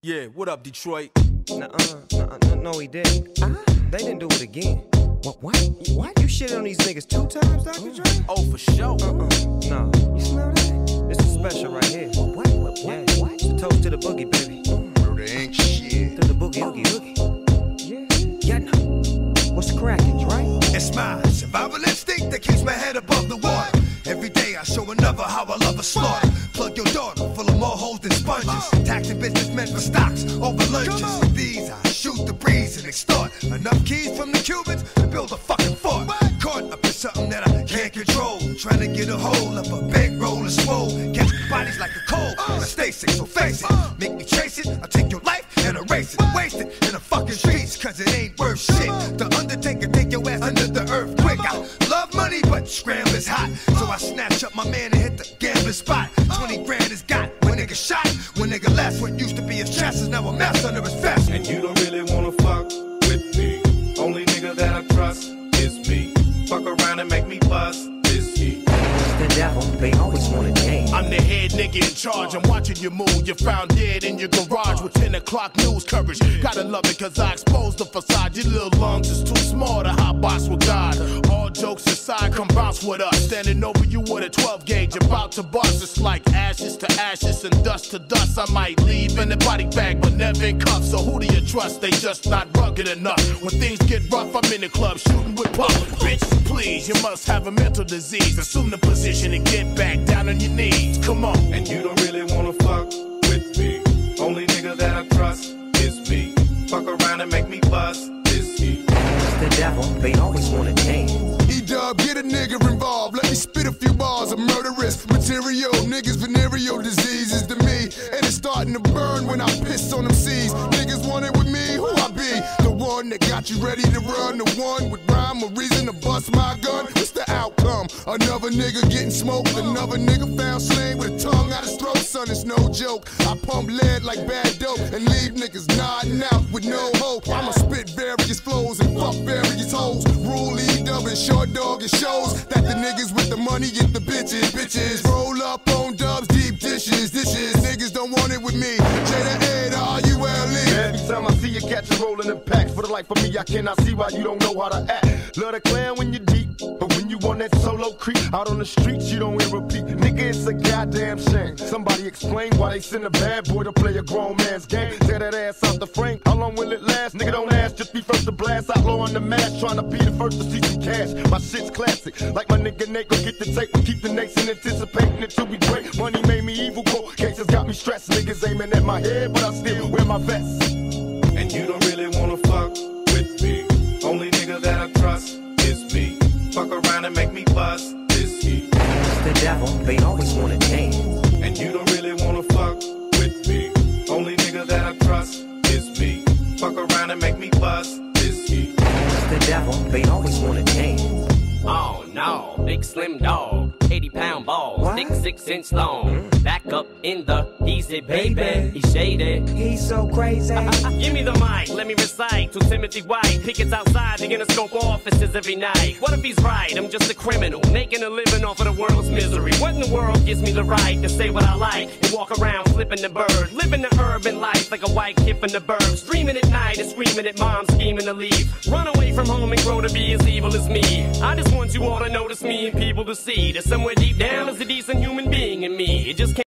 Yeah, what up, Detroit? No, he didn't. They didn't do it again. What? You shitted on these niggas 2 times, Dr. Dre? Oh, for sure. No. You smell that? This is special right here. What? It's a toast to the boogie, baby. Murder ain't shit. To the boogie, oogie. Yeah. What's crackin', Dre? It's my survival instinct that keeps my head above the water. Every day I show another how I love a slaughter. Plug your daughter full of more holes than sponges. Taxing businessmen for stocks over lunches. With these I shoot the breeze and extort enough keys from the Cubans to build a fucking fort. Caught up in something that I can't control. Trying to get a hold of a big roll of swole. Catch bodies like a cold. I stay sick, so face it. Make me chase it. I'll take your life and erase it. Waste it in the fucking streets, cause it ain't worth shit. The Undertaker take your ass under the earth quick. I love money, but scramble is hot. So I snatch up my man and hit the gambling spot. 20 grand is got when nigga shot. When nigga last what used to be his chest is now a mess under his vest. And you don't really wanna fuck with me. Only nigga that I trust is me. Fuck around and make me bust this heat. The devil, they always want to change. I'm the head nigga in charge. I'm watching you move. You're found dead in your garage with 10 o'clock news coverage. Gotta love it cause I exposed the facade. Your little lungs is too small to hot box with God. All jokes aside, come bounce with us. Standing over you with a 12 gauge, about to bust. It's like ashes to ashes and dust to dust. I might leave in a body bag, but never in cuffs. So who do you trust? They just not rugged enough. When things get rough, I'm in the club shooting with puff. Bitch, please, you must have a mental disease. Assume the position and get back down on your knees. Come on. And you don't really wanna fuck with me. Only nigga that I trust is me. Fuck around and make me bust this heat. The devil, they always want to change. E-dub, get a nigga involved. Let me spit a few bars of murderous material. Niggas venereal diseases to me. And it's starting to burn when I piss on them seas. Niggas want it with me, who I be? The one that got you ready to run. The one with rhyme or reason to bust my gun. What's the outcome? Another nigga getting smoked. Another nigga found slain with a tongue out his throat. Son, it's no joke. I pump lead like bad dope and leave niggas nodding out with no hope. I'ma spit various flows and fuck various hoes. Rule E-dub and short dog, it shows that the niggas with the money get the bitches. Bitches roll up on dubs, deep dishes. Niggas don't want it with me. J-A-R-U-L-E. Every time I see you catch a rolling in packs, for the life of me, I cannot see why you don't know how to act. Love the clan when you're deep, but when you on that solo creep, out on the streets, you don't hear a peep. Nigga, it's a goddamn shame. Somebody explain why they send a bad boy to play a grown man's game. Tear that ass out the frame. How long will it last? Nigga, don't ask, just be first to blast. Outlaw on the mask, trying to be the first to see some cash. My shit's classic, like my nigga Nate, go get the tape. We keep the nation anticipating it till we break. Money made me evil, cold cases got me stressed. Niggas aiming at my head, but I still wear my vest. And you don't really wanna fuck with me. Only nigga that I trust is me. Fuck around and make me bust this heat. The devil, they always want to change. And you don't really wanna fuck with me. Only nigga that I trust is me. Fuck around and make me bust this heat. The devil, they always want to change. Oh no, big slim dog, 80-pound balls, What? thick 6-inch long. Back up in the easy, baby. He's shaded. He's so crazy. Give me the mic, let me recite to Timothy White. Pickets outside, they're gonna scope offices every night. What if he's right? I'm just a criminal, making a living off of the world's misery. What in the world gives me the right to say what I like and walk around flipping the bird, living the urban life like a white kid from the burbs, dreaming at night and screaming at mom, scheming to leave, run away from home and grow to be as evil as me. I just want you all to notice me and people to see that somewhere deep down is a decent human being in me. It just can't